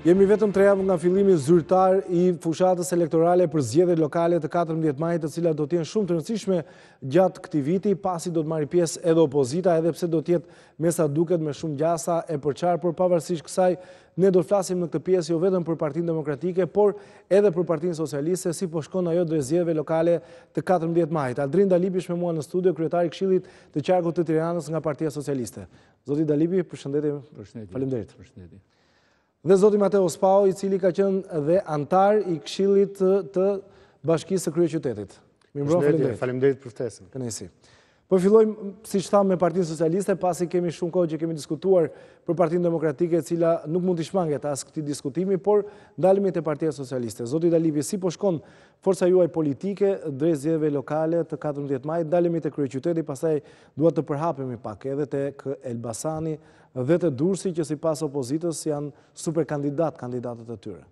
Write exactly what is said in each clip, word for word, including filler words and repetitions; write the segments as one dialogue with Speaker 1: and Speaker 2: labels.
Speaker 1: Jemi vetëm tre javë nga fillimi zyrtar i fushatës elektorale për zgjedhjet lokale të katërmbëdhjetë majit, të cilat do të jenë shumë të rëndësishme gjatë këtij viti, pasi do të marrë pjesë edhe opozita, edhe pse do të jetë me sa duket me shumë gjasa e përçarë, por pavarësisht kësaj ne do të flasim në këtë pjesë jo vetëm për Partinë Demokratike, por edhe për Partinë Socialiste, si po shkon ajo drejt zgjedhjeve lokale të katërmbëdhjetë majit. Aldrin Dalipi është me mua në studio, kryetari i Këshillit të Qarkut të Tiranës nga Partia Socialiste. Zoti Dalipi, përshëndetje. Faleminderit.
Speaker 2: Përshëndetje.
Speaker 1: Dhe zoti Mateo Spau, i cili ka qenë dhe antar i Këshillit të Bashkisë së Kryeqytetit.
Speaker 3: Mirëmbrëmje, faleminderit. Faleminderit për ftesën.
Speaker 1: Kënaqësi. Po fillojmë, siç thamë, me Partinë Socialiste, pasi kemi shumë kohë që kemi diskutuar për Partinë Demokratike, e cila nuk mund të shmanget as këtij diskutimi, por ndalemi te Partia Socialiste. Zoti Dalipi, si po shkon forca juaj politike drejt zgjedhjeve lokale të katërmbëdhjetë majit? Ndalemi te Kryeqyteti, pastaj dua të përhapemi pak edhe tek Elbasani dhe të Durrësi, që sipas opozitës janë super kandidat, kandidatët e tyre.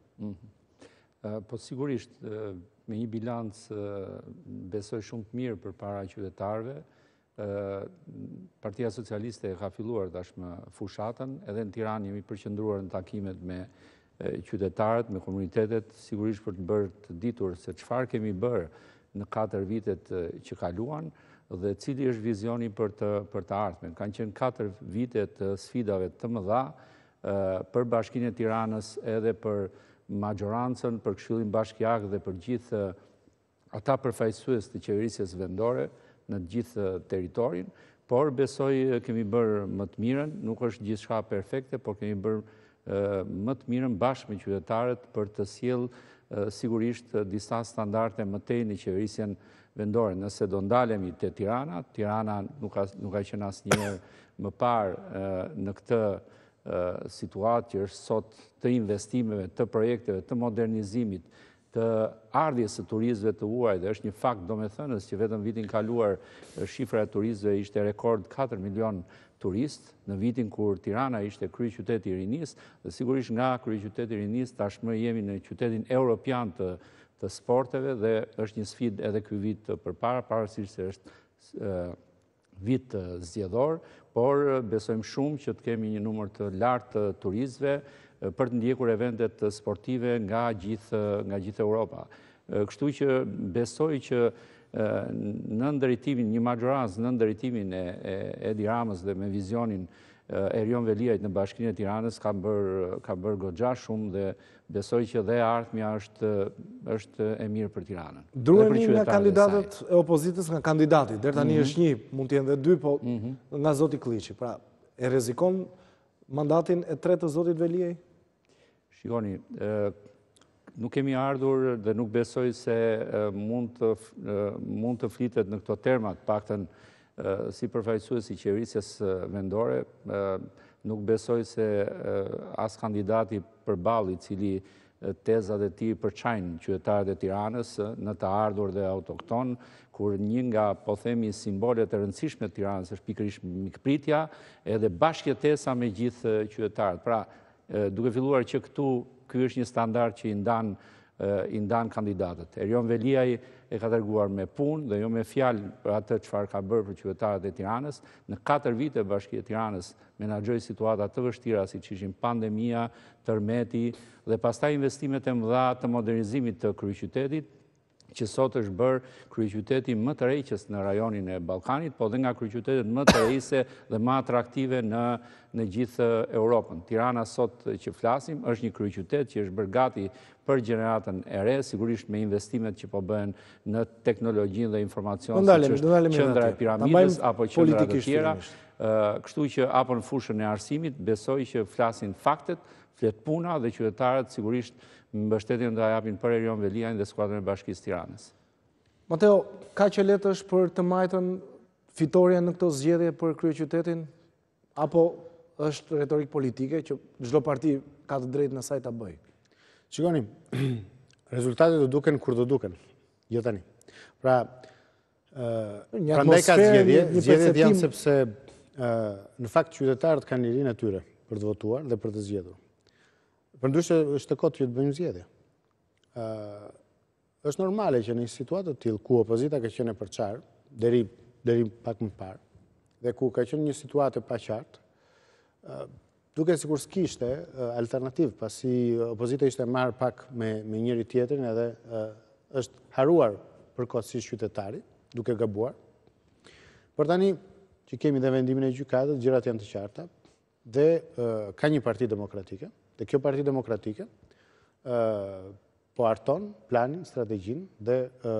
Speaker 2: Po sigurisht, me një bilancë besoj shumë të mirë përpara qytetarëve, Partia Socialiste ka filluar tashmë fushatën, edhe në Tiranë jemi përqendruar në takimet me qytetarët, me komunitetet, sigurisht për të bërë të ditur se çfarë kemi bërë në katër vitet që kaluan, dhe cili është vizioni për të, për të ardhmen. Kanë qenë katër vite të sfidave të mëdha për Bashkinë e Tiranës, edhe për majorancën, për Këshillin Bashkiak dhe për gjithë ata përfaqësues të qeverisjes vendore në të gjithë territorin, por besoj kemi bërë më të mirën, nuk është gjithçka perfekte, por kemi bërë më të mirën bashkë me qytetarët për të sjellë sigurisht disa standarde më tej në qeverisjen vendore. Nëse do ndalemi te Tirana, Tirana nuk ka, nuk ka qenë asnjëherë më parë në këtë situatë që është sot të investimeve, të projekteve, të modernizimit, të ardhjes së turistëve të huaj, dhe është një fakt domethënës që vetëm vitin kaluar shifra e turistëve ishte rekord katër milion turistë, në vitin kur Tirana ishte kryeqyteti i rinisë, dhe sigurisht nga kryeqyteti i rinisë tashmë jemi në qytetin europian të të sporteve, dhe është një sfidë edhe ky vit përpara, pavarësisht se është vit zgjedhor, por besojmë shumë që të kemi një numër të lartë të turistëve për të ndjekur eventet sportive nga gjithë nga gjithë Europa. Kështu që besoj që në ndëritimin, një majorancë në ndëritimin e Edi Ramës dhe me vizionin Erion Veliajt në Bashkinë e Tiranës ka bërë ka bërë goxha shumë, dhe besoj që dhe ardhmja është është e mirë për Tiranën.
Speaker 1: Druhemi nga kandidatët e opozitës, nga kandidati, deri tani është një, mund të jenë edhe dy, po nga zoti Kliçi. Pra, e rrezikon mandatin e tretë të zotit Veliaj?
Speaker 2: Shikoni, nuk kemi ardhur dhe nuk besoj se mund të mund të flitet në këto terma, të paktën si përfaqësues i qeverisjes vendore, nuk besoj se as kandidati përballë, i cili tezat e tij përçajnë qytetarët e Tiranës në të ardhur dhe autokton, kur një nga, po themi, simbolet e rëndësishme të Tiranës është pikërisht mikpritja, edhe bashkëjetesa me gjithë qytetarët. Pra, duke filluar që këtu, ky është një standard që i ndan i ndan kandidatët. Erion Veliaj e ka treguar me punë dhe jo me fjalë për atë çfarë ka bërë për qytetarët e Tiranës. Në katër vite Bashkia e Tiranës menaxhoi situata të vështira siç ishin pandemia, tërmeti dhe pastaj investimet e mëdha të modernizimit të kryeqytetit, që sot është bërë kryeqyteti më të rëheqës në rajonin e Ballkanit, po dhe nga kryeqytetet më të rëndësishme dhe më atraktive në në gjithë Europën. Tirana sot që flasim është një kryeqytet që është bërë gati për gjeneratën e re, sigurisht me investimet që po bëhen në teknologjinë dhe informacion, siç është qendra e piramidës apo qendra të tjera. Kështu që apo në fushën e arsimit, besoj që flasin faktet, flet puna, dhe qytetarët sigurisht mbështetjen do ta japin për Erion Veliajin dhe skuadrën e Bashkisë Tiranës.
Speaker 1: Mateo, ka që letë është për të majtën fitoria në këto zgjedhje për kryeqytetin, apo është retorik politike që çdo parti ka të drejtë në saj ta bëjë?
Speaker 3: Shikoni, rezultatet do duken kur do duken, jo tani. Pra, prandaj ka zgjedhje, zgjedhjet janë sepse në fakt qytetarët kanë lirinë e tyre për të votuar dhe për të zgjedhur. Përndryshe është të kotë që të bëjmë zgjedhje. Është normale që në një situatë të tillë ku opozita ka qenë e përçarë deri deri pak më parë, dhe ku ka qenë një situatë e paqartë, duke sikur s'kishte alternativë, pasi opozita ishte marrë pak me, me njëri tjetrin edhe është haruar përkohësisht qytetari, duke gabuar. Por tani që kemi dhe vendimin e gjykatës, gjërat janë të qarta, dhe ka një parti demokratike, dhe kjo parti demokratike po arton planin, strategjin, dhe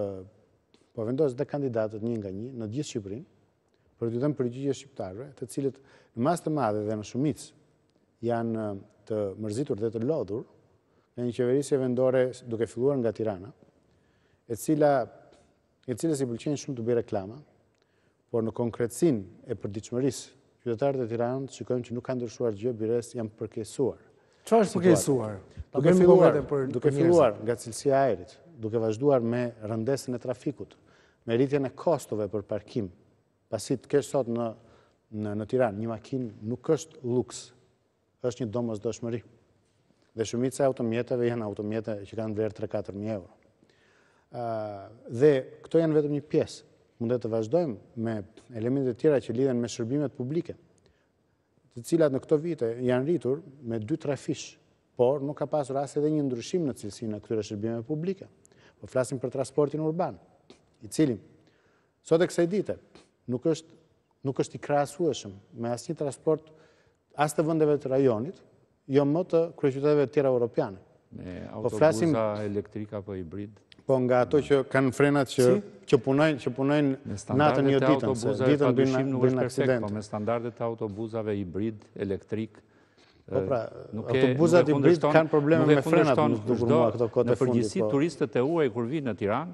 Speaker 3: po vendos dhe kandidatët një nga një në gjithë Shqipërinë, për të dhënë përgjigje shqiptarëve, të cilët në mas të madhe dhe në shumicë janë të mërzitur dhe të lodhur në një qeverisje vendore duke filluar nga Tirana, e cila e cilës i pëlqen shumë të bëjë reklama, por në konkretësinë e përditshmërisë, qytetarët e Tiranës shikojmë që nuk kanë ndryshuar gjë, bires janë përkeqësuar.
Speaker 1: Çfarë është përkeqësuar?
Speaker 3: Duke filluar, duke filluar nga cilësia e ajrit, duke vazhduar me rëndesën e trafikut, me rritjen e kostove për parkim, pasi të kesh sot në në, në Tiranë një makinë nuk është luks, është një domosdoshmëri. Dhe shumica e automjeteve janë automjete që kanë vlerë tre katër mijë euro. Uh, dhe këto janë vetëm një pjesë. Mundet të vazhdojmë me elemente tjera që lidhen me shërbimet publike, të cilat në këto vite janë rritur me dy tre fish, por nuk ka pasur as edhe një ndryshim në cilësinë e këtyre shërbimeve publike. Po flasim për transportin urban, i cili sot e kësaj dite nuk është nuk është i krahasueshëm me asnjë transport as të vendeve të rajonit, jo më të kryeqyteteve të tjera europiane.
Speaker 2: Me autobuza flasim, elektrika apo hibrid?
Speaker 3: Po nga ato që kanë frenat që, si? që punojnë, që punojnë natën jo ditën, se ditën bëjnë aksidente.
Speaker 2: Po me standardet e autobuzave hibrid, elektrik,
Speaker 3: po pra, autobuzat hibrid kanë probleme me frenat, në dukur këto kote
Speaker 2: fundi. Në përgjithësi, turistët e huaj kur vinë në Tiranë,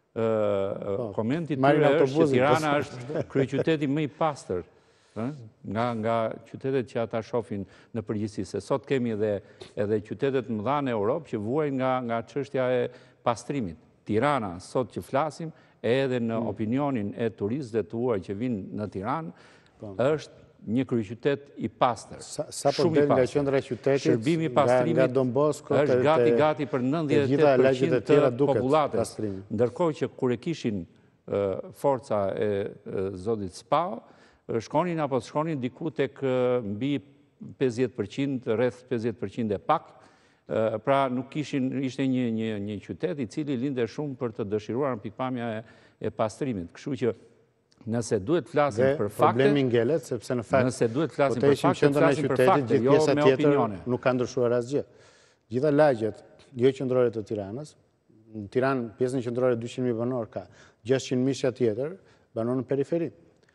Speaker 2: komenti tyre është që Tirana është kryeqyteti më i pastër nga nga qytetet që ata shohin në përgjithësi. Se sot kemi edhe edhe qytetet mëdha në Europë që vuajnë nga nga çështja e pastrimit. Tirana sot që flasim, edhe në opinionin e turistëve të huaj që vinë në Tiranë, është një kryeqytet i pastër.
Speaker 3: Sa po del nga qendra e qytetit,
Speaker 2: shërbimi i pastrimit është gati gati për nëntëdhjetë e tetë për qind të popullatës. Ndërkohë që kur e kishin forca e zotit Spao, shkonin apo shkonin diku tek mbi pesëdhjetë për qind, rreth pesëdhjetë për qind e pak. Pra nuk kishin, ishte një një një qytet i cili linde shumë për të dëshiruar në pikpamja e, e pastrimit. Kështu që nëse duhet flasim për fakte,
Speaker 3: problemi ngelet sepse në fakt
Speaker 2: nëse duhet flasim për fakte, flasim për fakte, jo me opinione.
Speaker 3: Nuk ka ndryshuar asgjë. Gjitha lagjet jo qendrore të Tiranës, në Tiranë pjesën qendrore dyqind mijë banor ka, gjashtëqind mijë tjetër banon në periferi.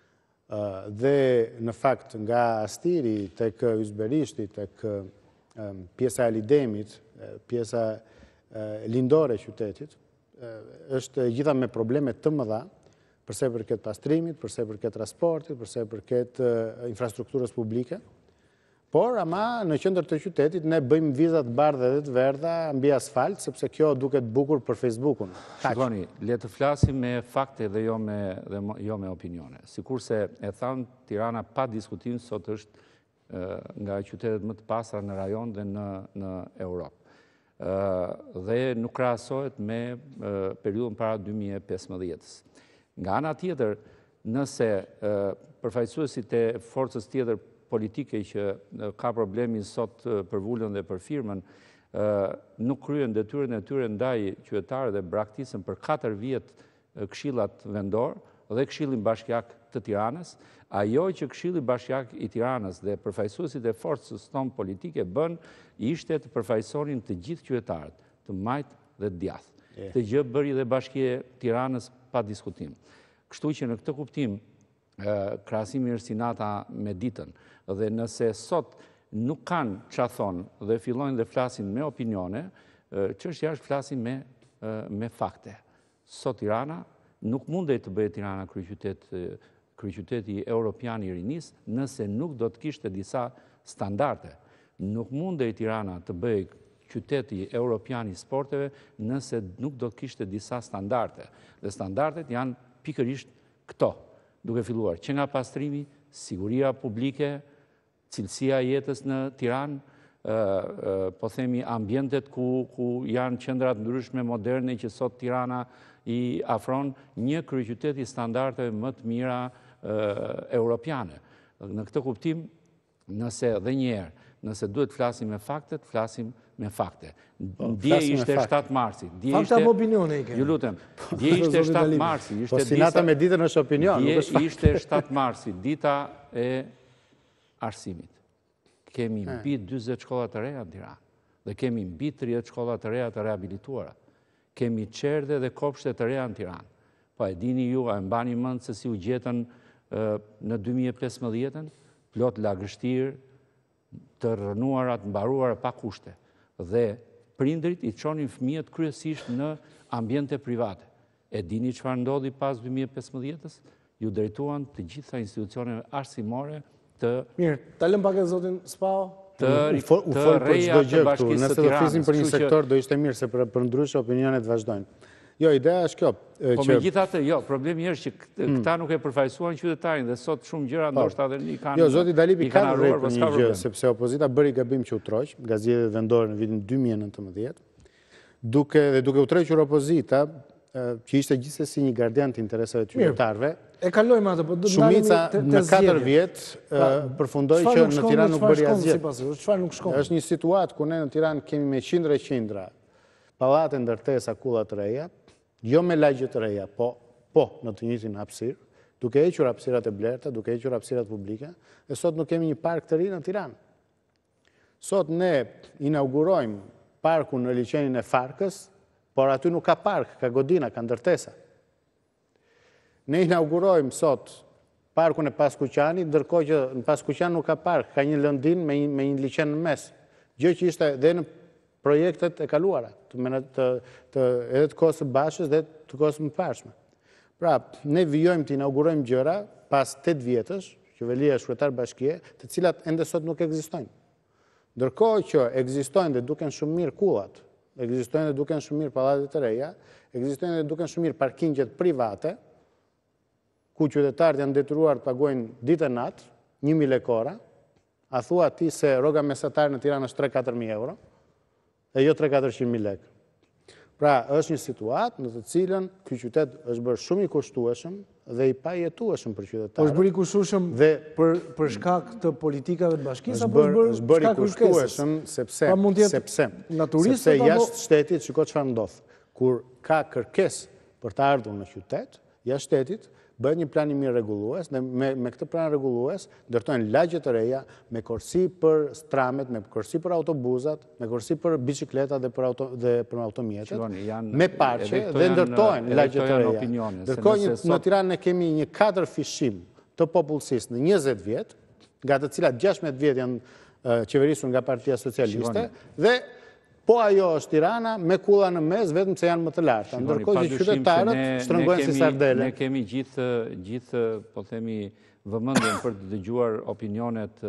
Speaker 3: Uh, dhe në fakt nga Astiri tek Ysberishti, tek uh, pjesa e Lidemit, pjesa uh, lindore e qytetit, uh, është gjitha me probleme të mëdha, përse përket pastrimit, përse përket transportit, përse përket uh, infrastrukturës publike. Por, ama në qendër të qytetit ne bëjmë vizat bardhe dhe të verdha mbi asfalt, sepse kjo duket bukur për Facebookun.
Speaker 2: Shikoni, le të flasim me fakte dhe jo me, dhe jo me opinione. Sikurse e thanë, Tirana pa diskutim sot është e, nga qytetet më të pastra në rajon dhe në, në Europë. E, dhe nuk krahasohet me e, periudhën para dy mijë e pesëmbëdhjetës. Nga ana tjetër, nëse e, përfaqësuesit e forcës tjetër politike që ka problemin sot për vullën dhe për firmën, nuk kryen detyrën e tyre ndaj qytetarëve dhe braktisën për katër vjet këshillat vendor dhe këshillin bashkiak të Tiranës, ajo që këshilli bashkiak i Tiranës dhe përfaqësuesit e forcës tonë politike bën ishte të përfaqësonin të gjithë qytetarët, të majt dhe të djath. Këtë gjë bëri dhe Bashkia e Tiranës pa diskutim. Kështu që në këtë kuptim, krahasimi është si nata me ditën, dhe nëse sot nuk kanë çfarë thonë dhe fillojnë dhe flasin me opinione, çështja është flasin me, me fakte. Sot Tirana nuk mundej të bëhet Tirana kryeqytet, kryeqyteti europian i rinis nëse nuk do të kishte disa standarde. Nuk mundej Tirana të bëhet qyteti europian i sporteve nëse nuk do të kishte disa standarde. Dhe standardet janë pikërisht këto, duke filluar që nga pastrimi, siguria publike, cilësia e jetës në Tiranë, po themi ambientet ku, ku janë qendrat ndryshme moderne që sot Tirana i afron një kryeqytet i standardeve më të mira europiane. Në këtë kuptim, nëse dhe njerë Nëse duhet flasim me faktet, flasim me fakte. Dje ishte shtatë marsi.
Speaker 1: Fakta apo opinione i ke?
Speaker 2: Ju lutem. Dje ishte shtatë marsi.
Speaker 3: Po si nata me ditën është opinion, nuk është
Speaker 2: Dje ishte shtatë marsi, dita e arsimit. Kemi mbi dyzet shkolla të reja në Tiranë dhe kemi mbi tridhjetë shkolla të reja të rehabilituara. Kemi qerdhe dhe kopshte të reja në Tiranë. Po e dini ju, a e mbani mend se si u gjetën në dy mijë e pesëmbëdhjetë, plot lagështirë, të rënuarat, mbaruara pa kushte. Dhe prindrit i çonin fëmijët kryesisht në ambiente private. E dini çfarë ndodhi pas dy mijë e pesëmbëdhjetës? Ju drejtuan të gjitha institucioneve arsimore të
Speaker 1: Mirë, ta lëm pak e zotin Spao.
Speaker 2: të
Speaker 3: u fol për çdo gjë këtu. Nëse do flisim për një sektor, do ishte mirë se për ndryshe opinionet vazhdojnë. Jo, ideja është kjo.
Speaker 2: Po me gjitha të, jo, problemi është që këta nuk e përfaqësuan qytetarin dhe sot shumë gjëra ndoshta edhe i kanë.
Speaker 3: Jo, zoti Dalipi ka drejt për një gjë, sepse opozita bëri gabim që u troq, nga zgjedhjet vendore në vitin dy mijë e nëntëmbëdhjetë, duke dhe duke u troqur opozita, që ishte gjithsesi një gardian të interesave të qytetarëve.
Speaker 1: E kalojmë atë, po do të
Speaker 3: Shumica në katër vjet përfundoi që në Tiranë nuk bëri asgjë.
Speaker 1: Çfarë nuk shkon?
Speaker 3: Është një situatë ku ne në Tiranë kemi me qindra e qindra pallate ndërtesa, kulla të reja, jo me lagje të reja, po po në të njëjtin hapësirë, duke hequr hapësirat e blerta, duke hequr hapësirat publike, dhe sot nuk kemi një park të ri në Tiranë. Sot ne inaugurojmë parkun në liçenin e Farkës, por aty nuk ka park, ka godina, ka ndërtesa. Ne inaugurojmë sot parkun e Paskuqanit, ndërkohë që në Paskuqan nuk ka park, ka një lëndin me një liçen në mes. Gjë që ishte dhe në projektet e kaluara, edhe të kohës së bashkës dhe të kohës më parshme. Pra, ne vijojmë të inaugurojmë gjëra pas tetë vjetësh, qeveria e shkretar bashkie, të cilat ende sot nuk ekzistojnë. Ndërkohë që ekzistojnë dhe duken shumë mirë kullat, ekzistojnë dhe duken shumë mirë pallatet të reja, ekzistojnë dhe duken shumë mirë parkingjet private, ku qytetarët janë detyruar të paguajnë ditë e natë, një mijë lekë, a thua ti se rroga mesatare në Tiranë është tre katër mijë euro, e jo tre katër qind mijë lekë. Pra, është një situatë në të cilën ky qytet është bërë shumë i kushtueshëm dhe i pajetueshëm për qytetarët.
Speaker 1: është bërë i kushtueshëm për shkak të politikave të bashkisë apo
Speaker 3: është bërë i kushtueshëm sepse sepse sepse jashtë shtetit, shiko çfarë ndodh. Kur ka kërkesë për të ardhur në qytet, jashtë shtetit bëhet një plan i mirë rregullues dhe me, me këtë plan rregullues ndërtojnë lagje të reja me korsi për stramet, me korsi për autobuzat, me korsi për biçikletat dhe për auto dhe për automjetet, me parqe dhe ndërtojnë lagje të reja. Ndërkohë në Tiranë ne kemi një katër fishim të popullsisë në njëzet vjet, nga të cilat gjashtëdhjetë vjet janë qeverisur nga Partia Socialiste dhe po ajo është Tirana me kulla në mes, vetëm se janë më të larta. Ndërkohë që qytetarët shtrëngojnë si sardele.
Speaker 2: Ne kemi gjithë, gjithë, po themi, vëmendjen për të dëgjuar opinionet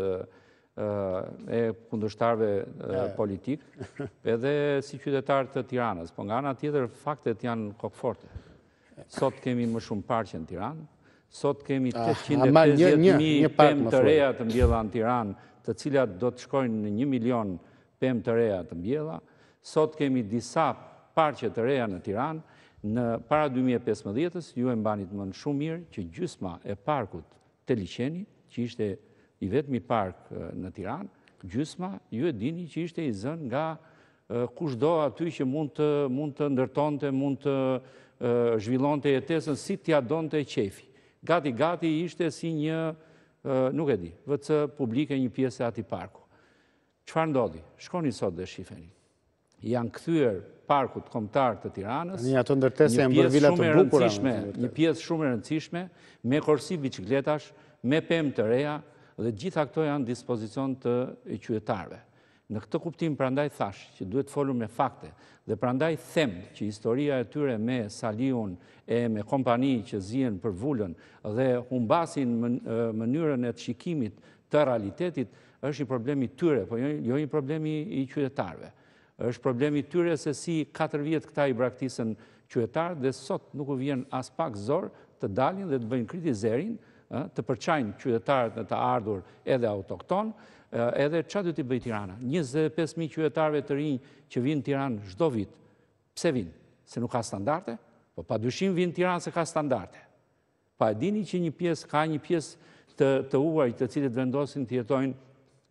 Speaker 2: e kundërshtarëve politik, edhe si qytetarë të Tiranës. Po nga ana tjetër, faktet janë kokëforte. Sot kemi më shumë parqe në Tiranë, sot kemi tetëqind e pesëdhjetë mijë pemë të reja të mbjella në Tiranë, të cilat do të shkojnë në një milion pemë të reja të mbjella. Sot kemi disa parqe të reja në Tiranë. Në para dy mijë e pesëmbëdhjetës, ju e mbanit mend shumë mirë që gjysma e parkut të liçeni, që ishte i vetmi park në Tiranë, gjysma ju e dini që ishte i zënë nga kushdo aty që mund të mund të ndërtonte, mund të zhvillonte jetesën si t'ia donte qefi. Gati gati ishte si një, nuk e di, vë cë publike një pjesë e atij parku. Çfarë ndodhi? Shkoni sot dhe shifeni. Janë kthyer parkut kombëtar të Tiranës,
Speaker 3: një ato ndërtese janë bërë vila të bukura,
Speaker 2: një pjesë shumë e rëndësishme, me korsi biçikletash, me pemë të reja, dhe gjitha këto janë dispozicion të qytetarëve. Në këtë kuptim prandaj thash që duhet folur me fakte dhe prandaj them që historia e tyre me Saliun e me kompani që zihen për vulën dhe humbasin mënyrën e të shikimit të realitetit është një problem i tyre, po jo një problem i qytetarëve. Është problemi tyre se si katër vjet këta i braktisën qytetarët dhe sot nuk u vjen as pak zor të dalin dhe të bëjnë kritizerin, të përçajnë qytetarët në të ardhur edhe autokton, edhe çfarë do t'i bëj Tirana? njëzet e pesë mijë qytetarëve të rinj që vinë në Tiranë çdo vit. Pse vinë? Se nuk ka standarde? Po padyshim vinë në Tiranë se ka standarde. Pa e dini që një pjesë ka një pjesë të, të uaj të cilët vendosin të jetojnë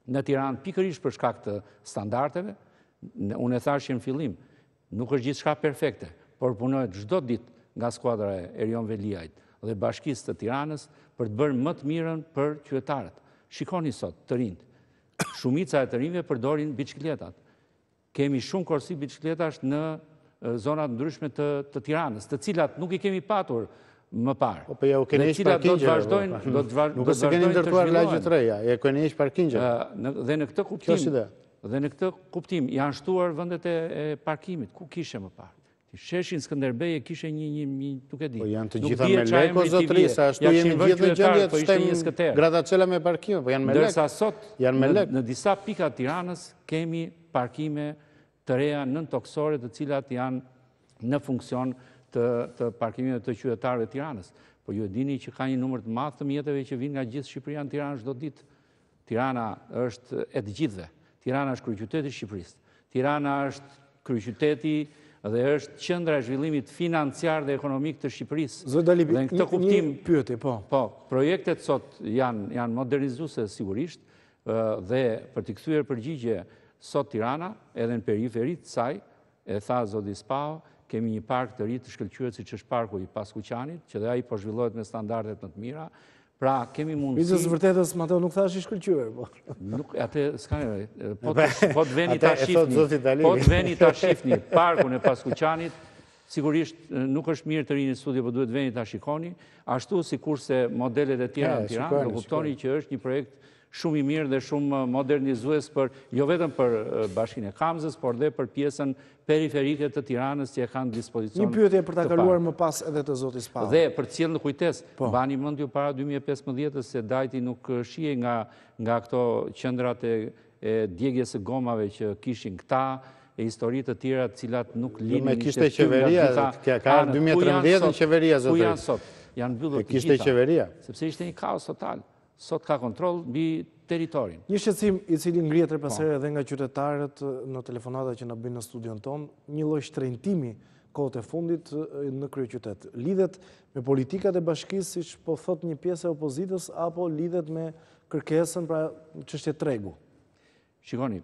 Speaker 2: në Tiranë pikërisht për shkak të standardeve. Unë e thash në fillim, nuk është gjithçka perfekte, por punohet çdo ditë nga skuadra e Erion Veliajt dhe Bashkisë të Tiranës për të bërë më të mirën për qytetarët. Shikoni sot të rinjt. Shumica e të rinjve përdorin biçikletat. Kemi shumë korsi biçikletash në zonat ndryshme të, të Tiranës, të cilat nuk i kemi patur më parë.
Speaker 3: Po, po ja u keni ish parkingje.
Speaker 2: Do të vazhdojnë, do të vazhdojnë.
Speaker 3: Nuk se keni ndërtuar lagje të reja, ja keni ish parkingje.
Speaker 2: Dhe në këtë kuptim, dhe në këtë kuptim janë shtuar vendet e parkimit. Ku kishe më parë? Sheshin Skënderbej e kishe një, një, një, nuk e di.
Speaker 3: Po janë të gjitha me lek, o zotri, sa ashtu jemi gjithë në gjendje të shtem gradacela me parkime, po janë me lek.
Speaker 2: Dërsa sot, në disa pika Tiranës, kemi parkime të reja nën toksore të cilat janë në funksion të parkimeve të qytetarëve Tiranës. Po ju e dini që ka një numër të madh të mjeteve që vinë nga gjithë Shqipëria në Tiranë çdo ditë. Tirana është e të gjithëve. Tirana është kryeqyteti i Shqipërisë. Tirana është kryeqyteti dhe është qendra e zhvillimit financiar dhe ekonomik të Shqipërisë.
Speaker 1: Zot Dali,
Speaker 2: një kuptim,
Speaker 1: pyetje, po.
Speaker 2: Po, projektet sot janë janë modernizuese sigurisht dhe për të kthyer përgjigje sot Tirana, edhe në periferitë të saj, e tha zoti Spao, kemi një park të ri të shkëlqyer siç është parku i Paskuqanit, që dhe ai po zhvillohet me standardet më të mira. Pra, kemi mundësi...
Speaker 1: Vizës vërtetës, Mateo, nuk thash i shkëlqyer, po.
Speaker 2: Nuk, atë, s'ka nevojë. Po të veni ta shifni, po të veni ta shifni parkun e Paskuqanit, sigurisht nuk është mirë të rini në studio, po duhet veni ta shikoni, ashtu sikurse modelet e tjera në Tiranë, do kuptoni që është një projekt shumë i mirë dhe shumë modernizues për, jo vetëm për Bashkinë e Kamzës, por dhe për pjesën periferike të Tiranës që e kanë dispozicion.
Speaker 1: Një pyetje për ta kaluar më pas edhe të zotit Spao.
Speaker 2: Dhe për të sjellë në kujtesë, bani mend ju para dy mijë e pesëmbëdhjetë se Dajti nuk shihej nga nga ato qendrat e djegjes së gomave që kishin këta, e histori të tjera të cilat nuk linin.
Speaker 3: Me kishte qeveria, ka dy mijë e trembëdhjetë në qeveria zotë.
Speaker 2: Ku janë sot? Janë mbyllur të gjitha.
Speaker 3: Kishte qeveria.
Speaker 2: Sepse ishte një kaos total. Sot ka kontroll mbi territorin.
Speaker 1: Një shqetësim i cili ngrihet rrepasere edhe nga qytetarët në telefonata që na bëjnë në studion ton, një lloj shtrëngtimi kohët e fundit në kryeqytet. Lidhet me politikat e bashkisë, siç po thot një pjesë e opozitës, apo lidhet me kërkesën pra çështje tregu?
Speaker 2: Shikoni,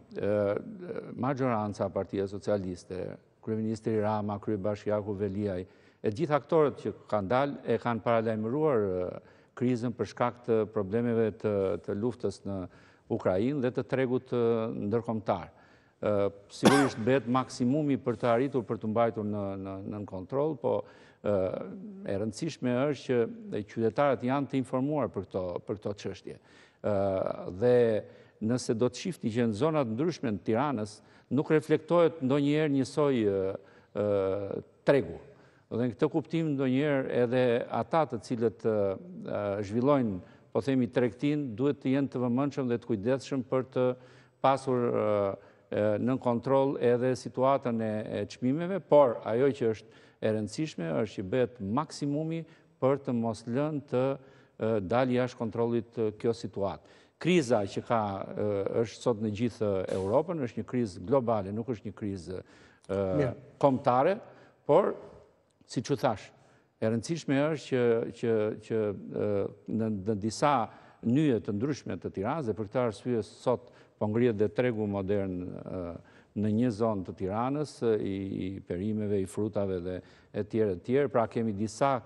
Speaker 2: majoranca e Partisë Socialiste, kryeministri Rama, kryebashkiaku Veliaj, e gjithë aktorët që kanë dalë e kanë paralajmëruar krizën për shkak të problemeve të, të luftës në Ukrainë dhe të tregut ndërkombëtar. Sigurisht bëhet maksimumi për të arritur për të mbajtur në, në, në kontroll, po e rëndësishme është që qytetarët janë të informuar për këto, për këto çështje. Dhe nëse do të shifni që në zonat ndryshme të Tiranës nuk reflektohet ndonjëherë njësoj tregu. Dhe në këtë kuptim ndonjëherë edhe ata të cilët zhvillojnë, po themi, tregtin, duhet të jenë të vëmendshëm dhe të kujdesshëm për të pasur në kontroll edhe situatën e çmimeve, por ajo që është e rëndësishme është që bëhet maksimumi për të mos lënë të dalë jashtë kontrollit kjo situatë. Kriza që ka është sot në gjithë Europën është një krizë globale, nuk është një krizë kombëtare, por si që thash, e rëndësishme është që, që, që në, në disa nyje të ndryshme të Tiranës, dhe për këtë arsye sot po ngrihet dhe tregu modern në një zonë të Tiranës, i, i perimeve, i frutave dhe e tjerë e tjerë. Pra kemi disa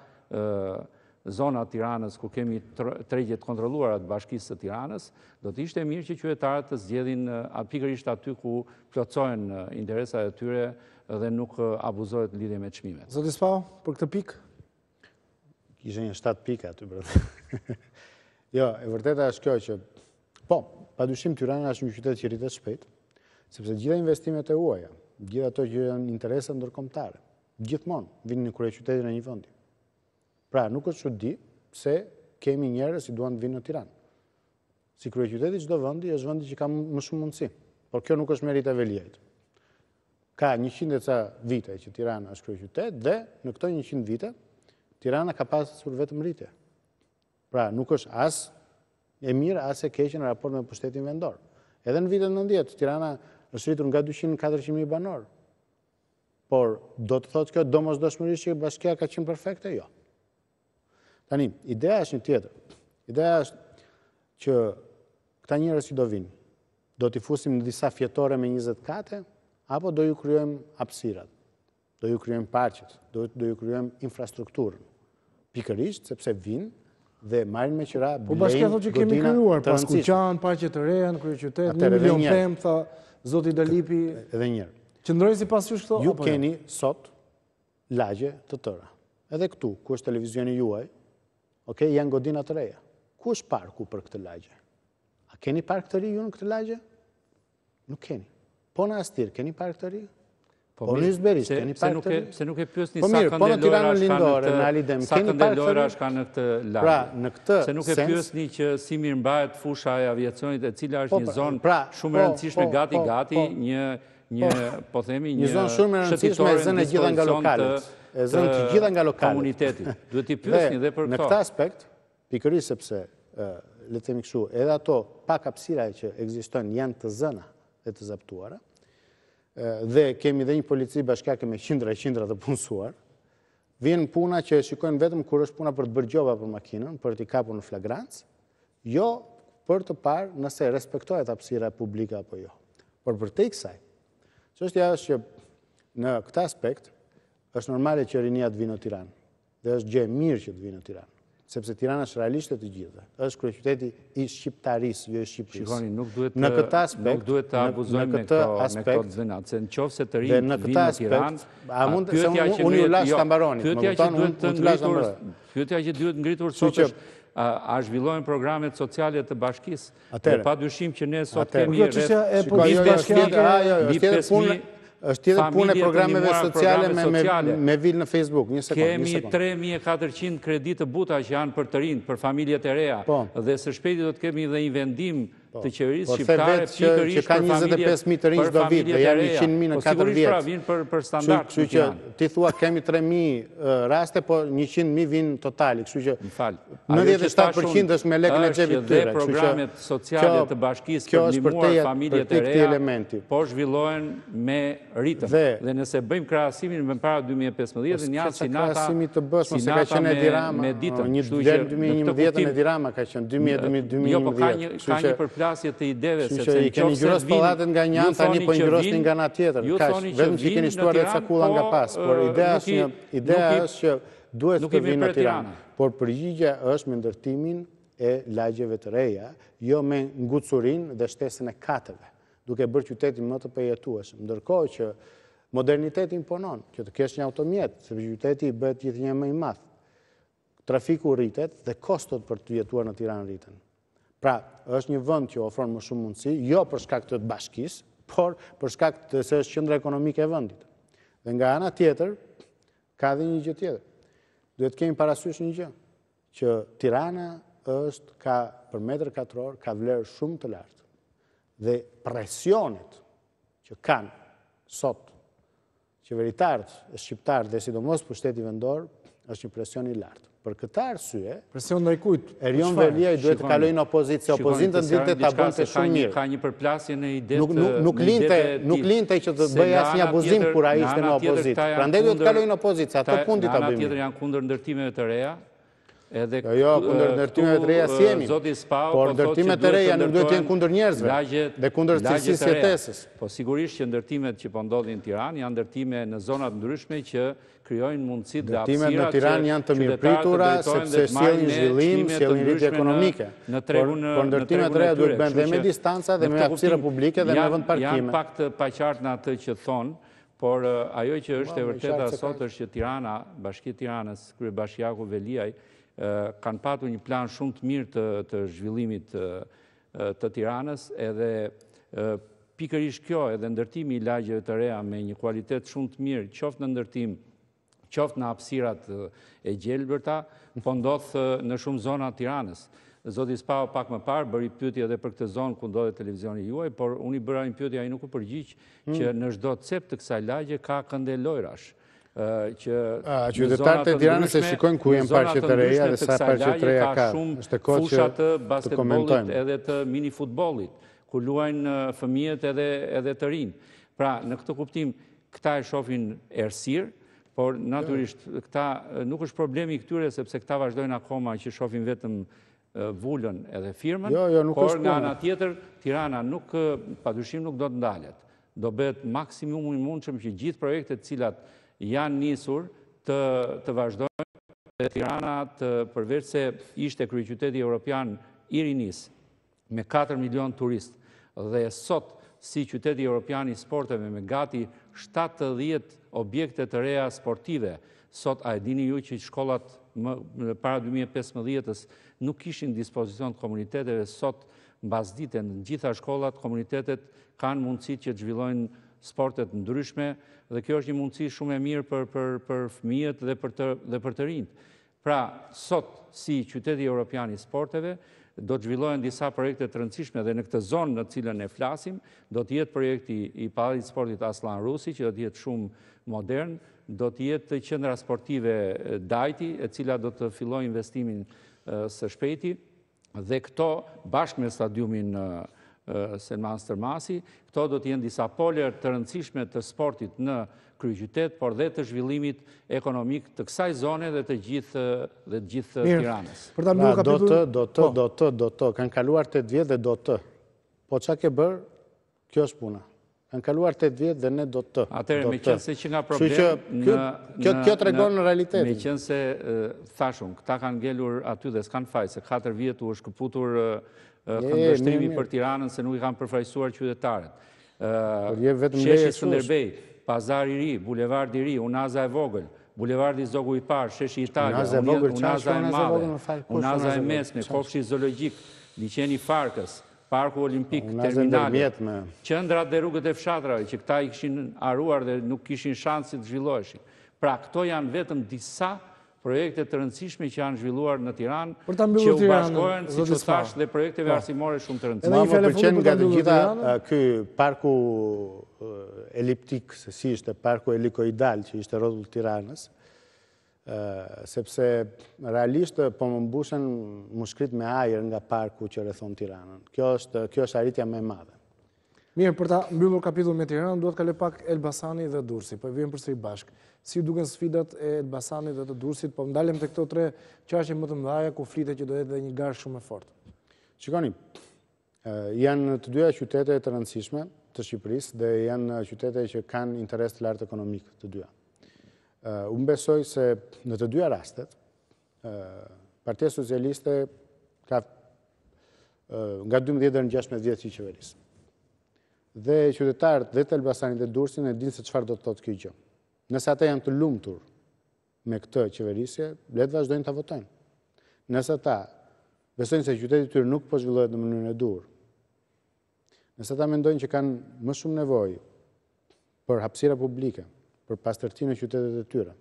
Speaker 2: zona të Tiranës ku kemi tregjet kontrolluara të Bashkisë të Tiranës, do të ishte mirë që qytetarët të zgjedhin pikërisht aty ku plotësohen interesat e tyre dhe nuk abuzohet lidhje me çmimet.
Speaker 1: Zoti Spao, për këtë pikë?
Speaker 3: Kishe një shtatë pika aty për të. Jo, e vërteta është kjo që, po, padyshim Tirana është një qytet që rritet shpejt, sepse gjitha investimet e huaja, gjitha ato që janë interesa ndërkombëtare, gjithmonë vinë në kryeqytetin e një vendi. Pra, nuk është çudi se kemi njerëz që duan të vinë në Tiranë. Si kryeqyteti çdo vendi është vendi që ka më shumë mundësi, por kjo nuk është merit e Veliajt. Ka njëqind e ca vite që Tirana është kryeqytet dhe në këto njëqind vite Tirana ka pasur vetëm rritje. Pra, nuk është as e mirë as e keqe në raport me pushtetin vendor. Edhe në vitet nëntëdhjetë Tirana është rritur nga dyqind në katërqind mijë banor. Por do të thotë kjo domosdoshmërisht që bashkia ka qenë perfekte? Jo. Tani, ideja është një tjetër. Ideja është që këta njerëz që do vinë, do t'i fusim në disa fjetore me njëzet kate, apo do ju kryojmë hapësirat, do ju kryojmë parqet, do, do ju kryojmë infrastrukturën. Pikërisht, sepse vinë dhe marrin me qëra
Speaker 1: blejnë godina të rëndësishme. Po bashkë thotë që kemi kryuar, pas Kuqan, parqet të reja në kryeqytet, një milion pemë, tha zoti Dalipi.
Speaker 3: Edhe njërë.
Speaker 1: Qëndrojnë si pas jush këto?
Speaker 3: Ju keni sot lagje të tëra. Edhe këtu, ku është televizioni juaj, okay, janë godina të reja. Ku është parku për këtë lagje? A keni park të ri ju në këtë lagje? Nuk keni. Po në Astir, keni park të ri? Po në Izberis, keni park të ri?
Speaker 2: Se nuk e pjusni
Speaker 3: sa
Speaker 2: këndelora shka në këtë lagje. Se nuk e
Speaker 3: sens...
Speaker 2: pjusni që si mirë mbahet fusha e aviacionit e cila është një zonë
Speaker 3: pra,
Speaker 2: shumë e rëndësishme gati-gati, një, një, po themi, një
Speaker 3: zonë shumë e rëndësishme e zënë e gjitha nga lokalet. E zënë të gjitha nga lokalet.
Speaker 2: Komunitetit. Duhet t'i pjusni dhe për këto.
Speaker 3: Në këtë aspekt, pikërisht sepse, le të themi kështu, edhe ato pak hapësira që ekzistojnë janë të zëna dhe të zaptuara, dhe kemi dhe një polici bashkake me qindra e qindra të punësuar, vjen puna që shikojnë vetëm kur është puna për të bërë gjoba për makinën, për t'i kapur në flagrancë, jo për të parë nëse respektohet hapësira publike apo jo. Por për te i kësaj, çështja është që në këtë aspekt, është normale që rinia të vinë në Tiranë, dhe është gjë e mirë që të vinë në Tiranë, sepse Tirana është realisht e të gjithë. Është kryeqyteti i shqiptarisë, jo i Shqipërisë.
Speaker 2: Shikoni, nuk duhet
Speaker 3: në këtë aspekt,
Speaker 2: nuk duhet të abuzojmë me këto të zënat, se në qofë se të rinë vinë në Tiranë,
Speaker 3: pyetja që unë ju lash të ambaronit,
Speaker 2: pyetja që duhet të ngritur, pyetja që duhet ngritur sot është, a zhvillojnë programet sociale të bashkisë, dhe pa dyshim që ne sot kemi
Speaker 3: është tjetër punë e programeve sociale me vil në Facebook.
Speaker 2: Kemi tre mijë e katërqind kreditë buta që janë për të rinj, për familjet e reja, dhe së shpejti do të kemi dhe një vendim të qeverisë shqiptare pikërisht për familjet e reja. Po sigurisht pra vinë për standart.
Speaker 3: Kështu që ti thua kemi tre mijë raste, po njëqind mijë vinë totali. Kështu që nëntëdhjetë e shtatë përqind është me lekën e xhepit tyre.
Speaker 2: Dhe programet sociale të bashkisë për ndihmuar familjet e reja, po zhvillohen me ritëm. Dhe nëse bëjmë krahasimin me para dy mijë e pesëmbëdhjetë, janë si nata me ditën.
Speaker 3: Një deri dy mijë e njëmbëdhjetë në Dirama ka qenë dy mijë e njëmbëdhjetë.
Speaker 2: Ka një përplasje të ideve,
Speaker 3: se që i keni gjyros pallatet nga një anë, tani po ngjyrosni nga ana tjetër. Vetëm që keni shtuar dhe cakulla nga pas, por ideja është që duhet të vinë në Tiranë. Por përgjigja është me ndërtimin e lagjeve të reja, jo me ngucurinë dhe shtesën e kateve, duke bërë qytetin më të përjetueshëm. Ndërkohë që moderniteti imponon, që të kesh një automjet, sepse qyteti bëhet gjithnjë më i madh. Trafiku rritet dhe kostot për të jetuar në Tiranë rriten. Pra, është një vend që ofron më shumë mundësi, jo për shkak të bashkisë, por për shkak të se është qendra ekonomike e vendit. Dhe nga ana tjetër, ka dhe një gjë tjetër. Duhet kemi parasysh një gjë, që Tirana është ka për metër katror ka vlerë shumë të lartë. Dhe presionet që kanë sot qeveritarët e shqiptarë dhe sidomos pushteti vendor është një presion i lartë. Për këtë arsye,
Speaker 1: presion ndaj kujt?
Speaker 3: Erion Veliaj duhet të kalojë në opozicië, opozitën dilte ta bënte shumë mirë.
Speaker 2: Ka një përplasje në ide të
Speaker 3: nuk linte, nuk linte që të bëjë asnjë abuzim kur ai ishte në opozitë. Prandaj duhet të kalojë në opozicië, atë fundi ta bëjmë.
Speaker 2: Ana tjetër janë kundër ndërtimeve të reja.
Speaker 3: Jo, jo, kundër ndërtimeve të reja si jemi. Por ndërtimet e reja nuk duhet të jenë kundër njerëzve dhe kundër cilësisë jetesës.
Speaker 2: Po sigurisht që ndërtimet që po ndodhin në Tiranë janë ndërtime në zonat ndryshme që krijojnë mundësi dhe hapësira.
Speaker 3: Ndërtimet në Tiranë janë të mirëpritura sepse sjellin zhvillim, sjellin rritje ekonomike. Por ndërtimet e reja duhet bëhen dhe me distanca dhe me hapësira publike dhe me vend parkime.
Speaker 2: Janë pak të paqartë në atë që thonë, por ajo që është e vërteta sot është që Tirana, Bashkia e Tiranës, kryebashkiaku Veliaj, kanë patur një plan shumë të mirë të zhvillimit të Tiranës, edhe pikërisht kjo edhe ndërtimi i lagjeve të reja me një kualitet shumë të mirë, qoftë në ndërtim, qoftë në hapësirat e gjelbërta, po ndodhë në shumë zona të Tiranës. Zoti Spao pak më parë bëri pyetje edhe për këtë zonë ku ndodhet televizioni juaj, por unë i bëra një pyetje, ai nuk u përgjigj që në çdo cep të kësaj lagje ka këndelojrash.
Speaker 3: Qytetarët e Tiranës e shikojnë ku janë parqet e reja dhe sa parqet e reja ka.
Speaker 2: Është fusha të basketbollit edhe të mini futbollit, ku luajnë fëmijët edhe të rinj. Pra, në këtë kuptim, këta e shohin errësirë, por natyrisht këta nuk është problemi këtyre sepse këta vazhdojnë akoma që shohin vetëm vullën edhe firmën,
Speaker 3: Jo, jo, nuk
Speaker 2: por
Speaker 3: është
Speaker 2: nga
Speaker 3: puna.
Speaker 2: ana tjetër, Tirana nuk, padyshim nuk do të ndalet. Do bëhet maksimum i mundshëm që gjithë projektet cilat janë nisur të, të vazhdojnë dhe Tirana të përveç se ishte kryeqyteti evropian i rinis me katër milion turist dhe sot si qyteti evropian i sporteve me gati shtatëdhjetë objekte të reja sportive. Sot, a e dini ju që shkollat më para dy mijë e pesëmbëdhjetës nuk kishin dispozicion të komuniteteve, sot mbasdite në gjitha shkollat, komunitetet kanë mundësi që të zhvillojnë sportet ndryshme dhe kjo është një mundësi shumë e mirë për, për, për fëmijët dhe për të, dhe për të rinjt. Pra, sot, si qyteti evropian i sporteve, do të zhvillohen disa projekte të rëndësishme dhe në këtë zonë në cilën e flasim, do të jetë projekti i Pallatit të Sportit Aslan Rusi, që do të jetë shumë modern, do të jetë qendra sportive Dajti, e cila do të fillojë investimin së shpejti, dhe këto bashkë me stadiumin Selman Stërmasi, këto do të jenë disa pole të rëndësishme të sportit në kryeqytet, por dhe të zhvillimit ekonomik të kësaj zone dhe të gjithë dhe të gjithë Tiranës.
Speaker 1: Për ta
Speaker 3: Na,
Speaker 1: mbyllur
Speaker 3: do
Speaker 1: kapitullin.
Speaker 3: të, do të, do të, do të, kanë kaluar tetë vjetë dhe do të. Po çka ke bërë, kjo është puna. Kanë kaluar tetë vjetë dhe ne do të.
Speaker 2: Atëherë,
Speaker 3: do
Speaker 2: me
Speaker 3: të.
Speaker 2: qenë se që nga
Speaker 3: Kështu
Speaker 2: problem...
Speaker 3: që kjo,
Speaker 2: në-
Speaker 3: kjo,
Speaker 2: në-
Speaker 3: kjo të regon
Speaker 2: në-
Speaker 3: në realitetin.
Speaker 2: Me qenë se, e, thashun, këta kanë ngelur aty dhe s'kanë faj, se katër vjetë u është këputur e, e, këndvështrimi
Speaker 3: mirë, mirë.
Speaker 2: për Tiranën se nuk i kanë përfaqësuar qytetarët. E,
Speaker 3: Por je vetëm
Speaker 2: Sheshi
Speaker 3: leje
Speaker 2: Skënderbej, Pazari i Ri, Bulevardi i Ri, Unaza e Vogël, Bulevardi Zogu i Parë, Sheshi Italia,
Speaker 3: Unaza e
Speaker 2: Uni-
Speaker 3: Vogël, qa
Speaker 2: Unaza
Speaker 3: është
Speaker 2: e
Speaker 3: Unaza e
Speaker 2: Madhe,
Speaker 3: Vogël, më fal, kush
Speaker 2: Unaza
Speaker 3: Unaza
Speaker 2: e
Speaker 3: e Vogël?
Speaker 2: Mesme, Kofshi Zoologjik, Liçeni Farkës, Parku Olimpik,
Speaker 3: Unaza
Speaker 2: terminale,
Speaker 3: ndërmjet me...
Speaker 2: qendrat dhe rrugët e fshatrave, që këta i kishin haruar dhe nuk kishin shansi të zhvilloheshin. Pra, këto janë vetëm disa projekte të rëndësishme që janë zhvilluar në Tiranë,
Speaker 1: Për ta
Speaker 2: që
Speaker 1: mbyllur
Speaker 2: u
Speaker 1: Tiranën,
Speaker 2: bashkohen, si
Speaker 1: zoti
Speaker 2: që thash,
Speaker 1: Sfar.
Speaker 2: dhe projekteve
Speaker 1: Po.
Speaker 2: arsimore shumë të
Speaker 1: Edhe
Speaker 2: rëndësishme.
Speaker 3: Ma
Speaker 1: një
Speaker 3: më
Speaker 1: fjalë
Speaker 3: përqen
Speaker 1: fundit për
Speaker 3: nga
Speaker 1: ta
Speaker 3: të
Speaker 1: mbyllur
Speaker 3: gjitha
Speaker 1: Tiranën?
Speaker 3: uh, ky parku uh, eliptik, se si ishte parku helikoidal që ishte rrotull Tiranës, uh, sepse realisht uh, po më mbushen mushkrit me ajër nga parku që rrethon Tiranën. Kjo është, kjo është arritja më e madhe.
Speaker 1: Mirë, për ta mbyllur kapitullin me Tiranën, duhet kaloj pak Elbasani dhe Durrësi, po vjen përsëri bashkë. Si duken sfidat e Elbasanit dhe të Durrësit, po ndalem te këto tre çështje më të mëdha ku flitet që do jetë edhe një garë shumë e fortë.
Speaker 3: Shikoni, uh, janë të dyja qytete të rëndësishme të Shqipërisë dhe janë qytete që kanë interes të lartë ekonomik të dyja. Uh, unë besoj se në të dyja rastet, uh, Partia Socialiste ka uh, nga dymbëdhjetë deri në gjashtëmbëdhjetë vjet që qeverisë. Dhe qytetarët dhe të Elbasanit dhe Durrësit e dinë se çfarë do të thotë kjo gjë. Nëse ata janë të lumtur me këtë qeverisje, le të vazhdojnë ta votojnë. Nëse ata besojnë se qyteti i tyre nuk po zhvillohet në mënyrën e duhur, nëse ata mendojnë që kanë më shumë nevojë për hapësira publike, për pastërtinë e qytetet e tyre,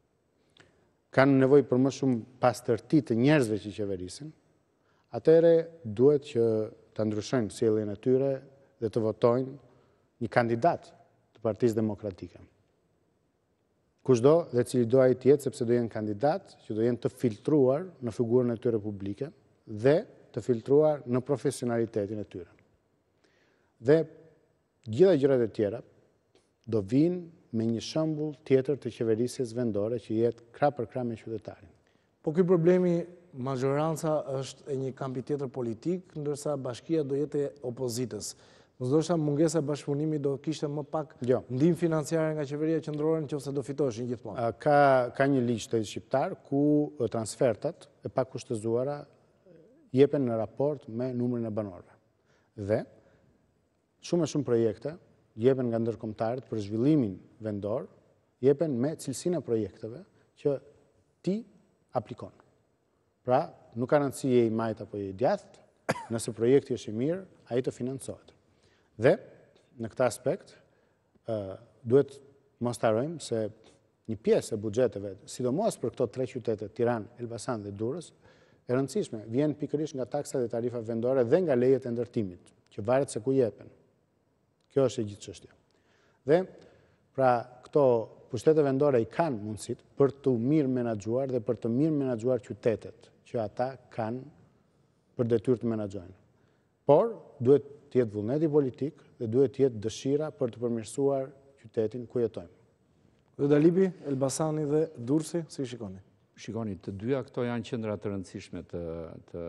Speaker 3: kanë nevojë për më shumë pastërti të njerëzve që qeverisin, atëherë duhet që ta ndryshojnë sjelljen e tyre dhe të votojnë një kandidat të Partisë Demokratike. Kushdo dhe cili do ai të jetë, sepse do jenë kandidat që do jenë të filtruar në figurën e tyre publike dhe të filtruar në profesionalitetin e tyre. Dhe gjitha gjërat e tjera do vinë me një shembull tjetër të qeverisjes vendore që jetë krah për krah me qytetarin.
Speaker 1: Po ky problemi majoranca është e një kampi tjetër politik, ndërsa bashkia do jetë e opozitës. Ndoshta mungesa e bashkëpunimit do kishte më pak
Speaker 3: Jo.
Speaker 1: ndihmë financiare nga qeveria qendrore nëse do fitoshin gjithmonë.
Speaker 3: A, Ka, ka një ligj shteti shqiptar ku e, transfertat e pakushtëzuara jepen në raport me numrin e banorëve. Dhe shumë e shumë projekte jepen nga ndërkombëtarët për zhvillimin vendor, jepen me cilësinë e projekteve që ti aplikon. Pra, nuk ka rëndësi je i majt apo je i djathtë, nëse projekti është i mirë, ai të financohet. Dhe në këtë aspekt uh, duhet mos ta harrojmë se një pjesë e buxheteve, sidomos për këto tre qytete, Tiranë, Elbasan dhe Durrës, e rëndësishme vjen pikërisht nga taksa dhe tarifa vendore dhe nga lejet e ndërtimit, që varet se ku jepen. Kjo është e gjithë çështja. Dhe pra këto pushtete vendore i kanë mundësit për të mirë menaxhuar dhe për të mirë menaxhuar qytetet që ata kanë për detyrë të menaxhojnë. Por duhet të jetë vullneti politik dhe duhet të jetë dëshira për të përmirësuar qytetin ku jetojmë.
Speaker 1: Dhe Dalipi, Elbasani dhe Durrësi, si shikoni?
Speaker 2: Shikoni, të dyja këto janë qendra të rëndësishme të, të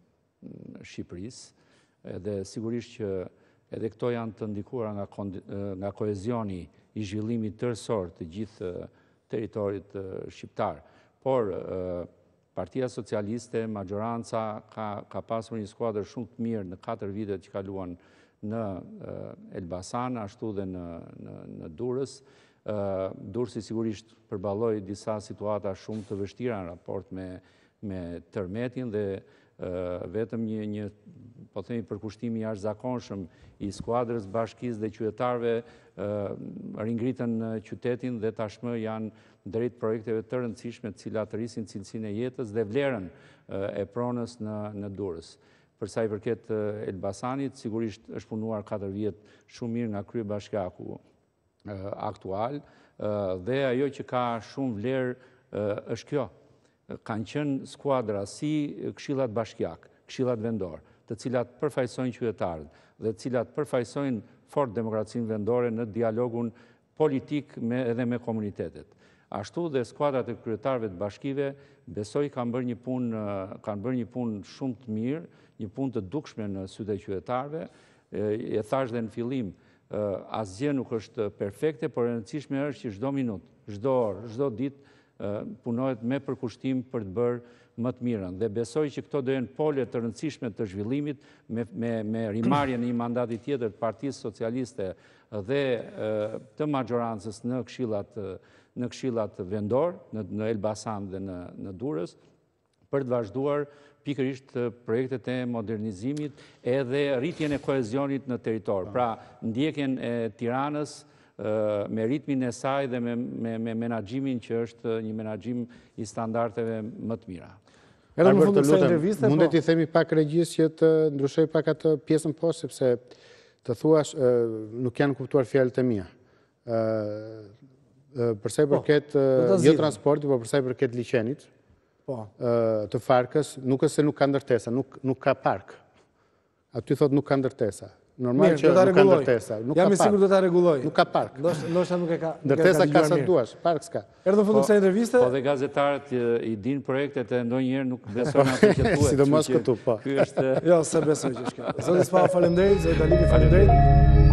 Speaker 2: Shqipërisë, edhe sigurisht që edhe këto janë të ndikuara nga, nga kohezioni i zhvillimit tërësor të gjithë teritorit shqiptar. Por Partia Socialiste, majoranca, ka, ka pasur një skuadër shumë të mirë në katër vitet që kaluan në Elbasan, ashtu dhe në, në, në Durrës. Uh, Durrësi sigurisht përballoi disa situata shumë të vështira në raport me, me tërmetin dhe uh, vetëm një, një po themi përkushtimi i jashtëzakonshëm i skuadrës bashkisë dhe qytetarëve uh, ringritën në qytetin dhe tashmë janë drejt projekteve të rëndësishme të cilat rrisin cilësinë e jetës dhe vlerën uh, e pronës në, në Durrës. Për sa i përket uh, Elbasanit, sigurisht është punuar katër vjet shumë mirë nga kryebashkiaku aktual, dhe ajo që ka shumë vlerë është kjo. Kanë qenë skuadra si këshillat bashkiak, këshillat vendor, të cilat përfaqësojnë qytetarët dhe të cilat përfaqësojnë fort demokracinë vendore në dialogun politik me, edhe me komunitetet. Ashtu dhe skuadrat e kryetarëve të bashkive besoj kanë bërë një punë, kanë bërë një punë shumë të mirë, një punë të dukshme në sytë e qytetarëve. E thash dhe në fillim, asgjë nuk është perfekte, por e rëndësishme është që çdo minutë, çdo orë, çdo ditë punohet me përkushtim për të bërë më të mirën. Dhe besoj që këto do jenë pole të rëndësishme të zhvillimit me, me, me rimarrjen e një mandati tjetër të Partisë Socialiste dhe të majorancës në këshillat në këshillat vendor, në, në Elbasan dhe në, në Durrës, për të vazhduar pikërisht projektet e modernizimit edhe rritjen e kohezionit në territor. Pra, ndjekjen e Tiranës me ritmin e saj dhe me, me, me menaxhimin që është një menaxhim i standardeve më të mira.
Speaker 1: Edhe në fund të kësaj interviste,
Speaker 3: mundet i themi pak regjis që të ndryshoj pak atë pjesën poshtë, sepse të thuash nuk janë kuptuar fjalët e mia. Përsa i përket jo transporti, por përsa i përket liçenit,
Speaker 1: Po.
Speaker 3: të farkës, nuk është se nuk ka ndërtesa, nuk, nuk ka park. Aty thot nuk ka ndërtesa. Normal
Speaker 1: Mirë,
Speaker 3: që nuk ka ndërtesa. Nuk
Speaker 1: Jam
Speaker 3: ka
Speaker 1: i sigurt do ta rregulloj.
Speaker 3: Nuk ka park.
Speaker 1: Ndoshta nuk e ka.
Speaker 3: Ndërtesa ka sa duash, park s'ka.
Speaker 1: Erdhë në fund të kësaj interviste.
Speaker 2: Po dhe gazetarët i din projektet e ndonjëherë nuk besojnë atë që thuhet.
Speaker 3: Sidomos këtu, po.
Speaker 2: Ky është
Speaker 1: Jo, se besoj që është kjo. Zoti Spa, faleminderit, zoti Dalipi, faleminderit.